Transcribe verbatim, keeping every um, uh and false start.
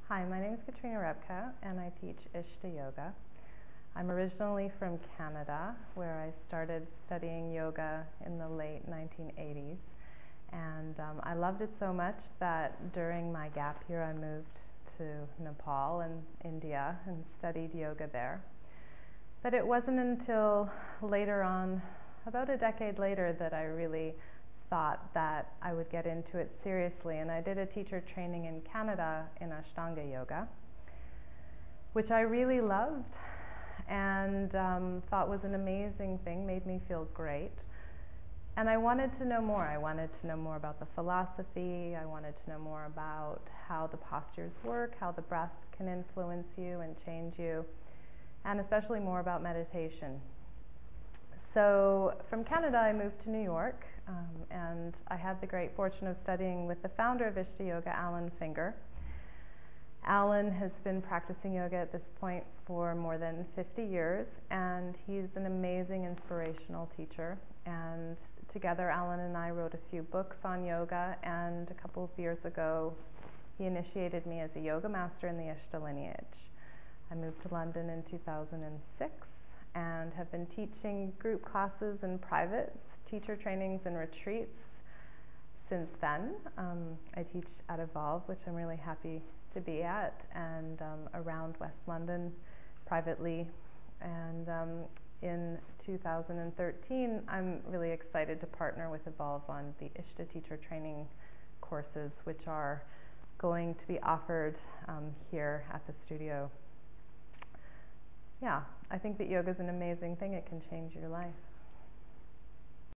Hi, my name is Katrina Repka, and I teach ISHTA Yoga. I'm originally from Canada, where I started studying yoga in the late nineteen eighties. And um, I loved it so much that during my gap year, I moved to Nepal and India and studied yoga there. But it wasn't until later on, about a decade later, that I really thought that I would get into it seriously. And I did a teacher training in Canada in Ashtanga Yoga, which I really loved and um, thought was an amazing thing, made me feel great. And I wanted to know more. I wanted to know more about the philosophy. I wanted to know more about how the postures work, how the breath can influence you and change you, and especially more about meditation. So from Canada, I moved to New York, um, and I had the great fortune of studying with the founder of ISHTA Yoga, Alan Finger. Alan has been practicing yoga at this point for more than fifty years, and he's an amazing inspirational teacher. And together, Alan and I wrote a few books on yoga, and a couple of years ago, he initiated me as a yoga master in the ISHTA lineage. I moved to London in two thousand six and have been teaching group classes and privates, teacher trainings and retreats since then. Um, I teach at Evolve, which I'm really happy to be at, and um, around West London privately. And um, in two thousand thirteen, I'm really excited to partner with Evolve on the ISHTA teacher training courses, which are going to be offered um, here at the studio. Yeah, I think that yoga is an amazing thing. It can change your life.